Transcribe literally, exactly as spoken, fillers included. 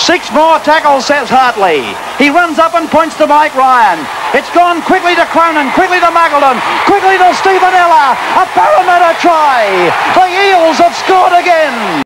Six more tackles, says Hartley. He runs up and points to Mike Ryan. It's gone quickly to Cronin, quickly to Muggleton, quickly to Stevenella. A Parramatta try. The Eels have scored again.